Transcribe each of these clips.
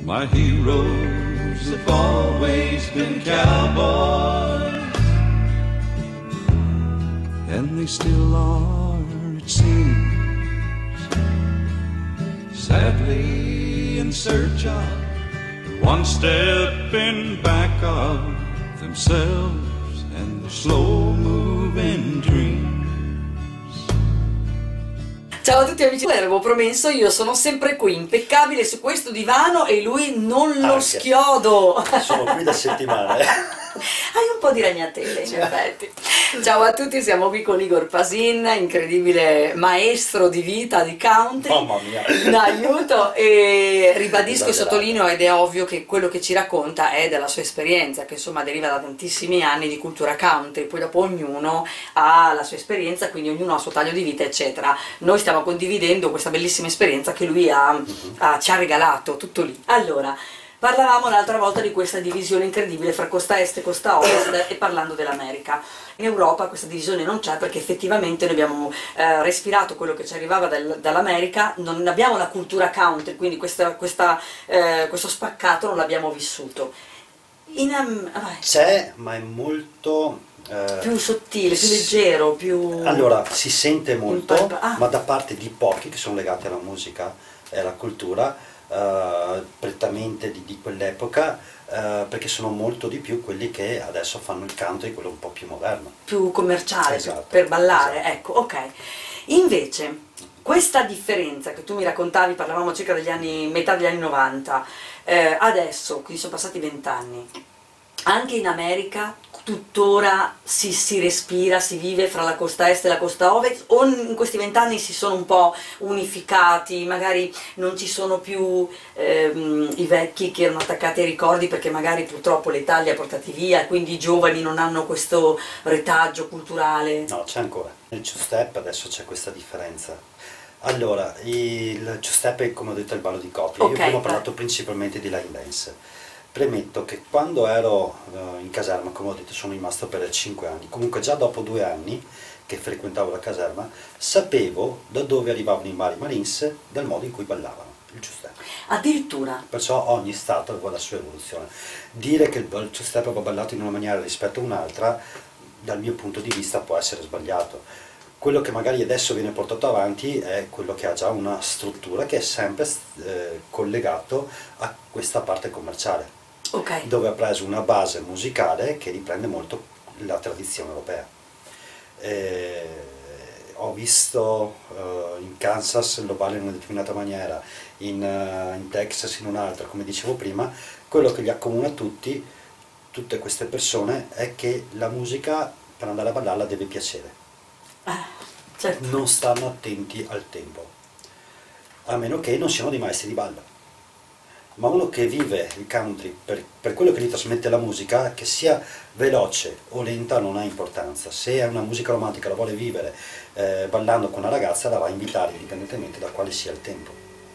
My heroes have always been cowboys, and they still are, it seems, sadly in search of one step in back of themselves and their slow-moving dreams. Ciao a tutti amici, l'avevo promesso, io sono sempre qui, impeccabile su questo divano e lui non lo schiodo. Sono qui da settimane. Hai un po' di ragnatele in effetti. Ciao a tutti, siamo qui con Igor Pasin, incredibile maestro di vita, di country. Mamma mia! In aiuto, e ribadisco e sottolineo, ed è ovvio che quello che ci racconta è della sua esperienza, che insomma deriva da tantissimi anni di cultura country, poi dopo ognuno ha la sua esperienza, quindi ognuno ha il suo taglio di vita eccetera. Noi stiamo condividendo questa bellissima esperienza che lui ci ha regalato, tutto lì. Allora, parlavamo l'altra volta di questa divisione incredibile fra costa est e costa ovest e parlando dell'America. In Europa questa divisione non c'è perché effettivamente noi abbiamo respirato quello che ci arrivava dall'America, non abbiamo la cultura country, quindi questo spaccato non l'abbiamo vissuto. C'è, ma è molto... più sottile, più leggero, più... Allora, si sente molto, ma da parte di pochi che sono legati alla musica e alla cultura, prettamente di quell'epoca, perché sono molto di più quelli che adesso fanno il country, quello un po' più moderno. Più commerciale, esatto, per ballare, esatto. Ecco, ok. Invece, questa differenza che tu mi raccontavi, parlavamo circa degli anni, metà degli anni 90, adesso, quindi sono passati 20 anni, anche in America tuttora si respira, si vive fra la costa est e la costa ovest, o in questi 20 anni si sono un po' unificati, magari non ci sono più i vecchi che erano attaccati ai ricordi perché magari purtroppo l'età li ha portati via e quindi i giovani non hanno questo retaggio culturale? No, c'è ancora. Nel two-step adesso c'è questa differenza. Allora, il two-step è, come ho detto, il ballo di coppia. Io prima ho parlato principalmente di line dance. Premetto che quando ero in caserma, come ho detto, sono rimasto per 5 anni, comunque già dopo 2 anni che frequentavo la caserma, sapevo da dove arrivavano i Marines dal modo in cui ballavano il two-step. Addirittura? Perciò ogni stato aveva la sua evoluzione. Dire che il two-step va ballato in una maniera rispetto a un'altra, dal mio punto di vista può essere sbagliato. Quello che magari adesso viene portato avanti è quello che ha già una struttura che è sempre collegato a questa parte commerciale. Okay. Dove ha preso una base musicale che riprende molto la tradizione europea. Ho visto in Kansas lo ballo in una determinata maniera, in Texas in un'altra, come dicevo prima. Quello che li accomuna tutte queste persone, è che la musica per andare a ballarla deve piacere. Certo. Non stanno attenti al tempo, a meno che non siano dei maestri di ballo. Ma uno che vive il country per quello che gli trasmette la musica, che sia veloce o lenta non ha importanza. Se è una musica romantica, la vuole vivere ballando con una ragazza, la va a invitare indipendentemente da quale sia il tempo.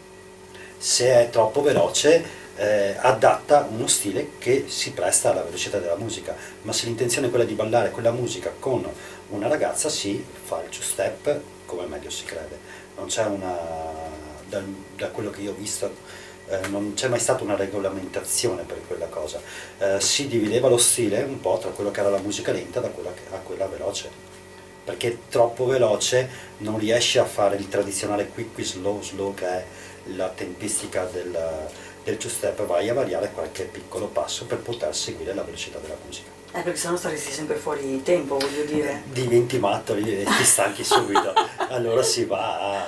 Se è troppo veloce, adatta uno stile che si presta alla velocità della musica. Ma se l'intenzione è quella di ballare quella musica con una ragazza, si fa il two-step come meglio si crede. Non c'è da quello che io ho visto, non c'è mai stata una regolamentazione per quella cosa. Si divideva lo stile un po' tra quello che era la musica lenta da quella veloce, perché troppo veloce non riesce a fare il tradizionale quick slow che è la tempistica del two-step, vai a variare qualche piccolo passo per poter seguire la velocità della musica. Perché sennò staresti sempre fuori tempo, voglio dire. Diventi matto, ti stanchi subito. Allora si va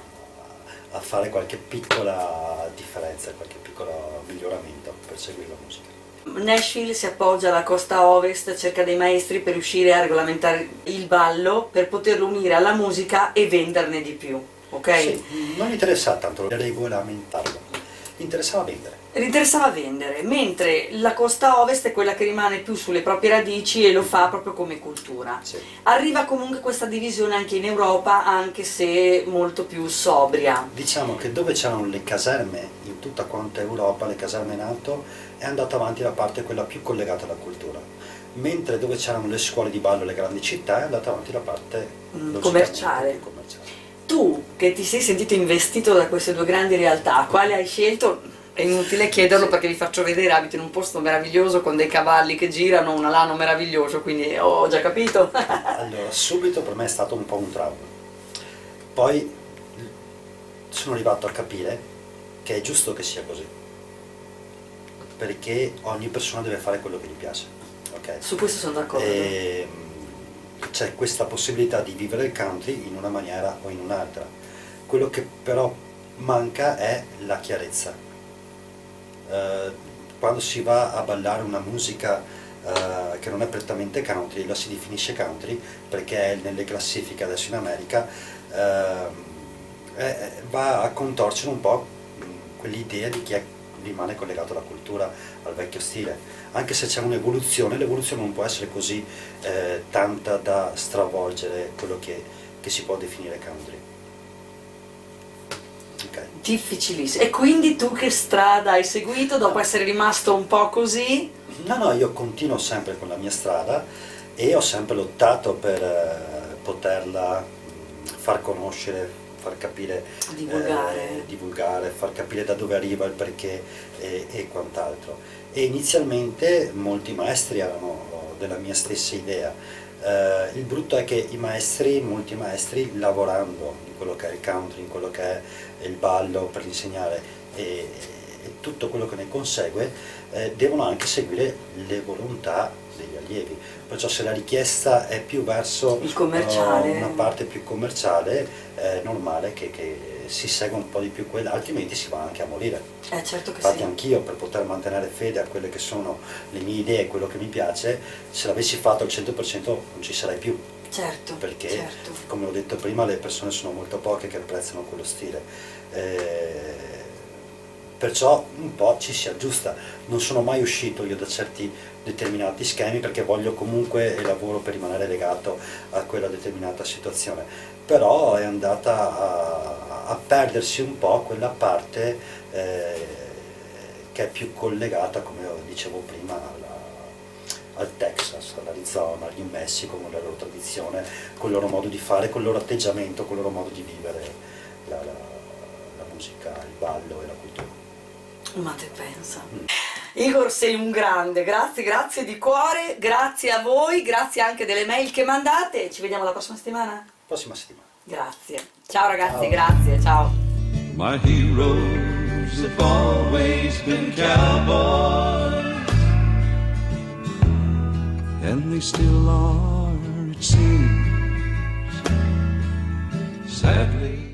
a fare qualche piccola differenza, qualche piccolo miglioramento per seguire la musica. Nashville si appoggia alla costa ovest, cerca dei maestri per riuscire a regolamentare il ballo, per poterlo unire alla musica e venderne di più, ok? Sì, non interessava tanto regolamentarlo, interessava vendere. Interessava vendere, mentre la costa ovest è quella che rimane più sulle proprie radici e lo fa proprio come cultura. Sì. Arriva comunque questa divisione anche in Europa, anche se molto più sobria. Diciamo che dove c'erano le caserme in tutta quanta Europa, le caserme NATO, è andata avanti la parte quella più collegata alla cultura, mentre dove c'erano le scuole di ballo, le grandi città, è andata avanti la parte commerciale. Tu, che ti sei sentito investito da queste due grandi realtà, quale hai scelto? È inutile chiederlo perché vi faccio vedere, abito in un posto meraviglioso con dei cavalli che girano, un alano meraviglioso, quindi ho già capito. Allora, subito per me è stato un po' un trauma. Poi sono arrivato a capire che è giusto che sia così, perché ogni persona deve fare quello che gli piace, ok? Su questo sono d'accordo. C'è questa possibilità di vivere il country in una maniera o in un'altra. Quello che però manca è la chiarezza. Quando si va a ballare una musica che non è prettamente country, la si definisce country perché è nelle classifiche adesso in America, va a contorcere un po' quell'idea di chi rimane collegato alla cultura, al vecchio stile. Anche se c'è un'evoluzione, l'evoluzione non può essere così tanta da stravolgere quello che si può definire country. Okay. Difficilissimo. E quindi tu che strada hai seguito dopo essere rimasto un po' così? No, io continuo sempre con la mia strada e ho sempre lottato per poterla far conoscere, far capire, divulgare, far capire da dove arriva, il perché e quant'altro. E inizialmente molti maestri erano della mia stessa idea. Il brutto è che molti maestri, lavorando in quello che è il country, in quello che è il ballo per insegnare e tutto quello che ne consegue, devono anche seguire le volontà degli allievi. Perciò se la richiesta è più verso il commerciale, una parte più commerciale, è normale che si segua un po' di più quella, altrimenti si va anche a morire. Certo che Infatti sì. anch'io, per poter mantenere fede a quelle che sono le mie idee, quello che mi piace, se l'avessi fatto al 100% non ci sarei più. Certo, Perché, certo. come ho detto prima, le persone sono molto poche che apprezzano quello stile. Perciò un po' ci si aggiusta. Non sono mai uscito io da certi determinati schemi perché voglio comunque e lavoro per rimanere legato a quella determinata situazione. Però è andata a perdersi un po' quella parte che è più collegata, come dicevo prima, al Texas, all'Arizona, al New Mexico, con la loro tradizione, con il loro modo di fare, con il loro atteggiamento, con il loro modo di vivere la musica, il ballo e la cultura. Ma te pensa. Igor, sei un grande, grazie di cuore, grazie a voi, grazie anche delle mail che mandate. Ci vediamo la prossima settimana? Prossima settimana. Grazie. Ciao ragazzi, Ciao. grazie, ciao. My heroes have always been cowboys, and they still are, it seems. Sadly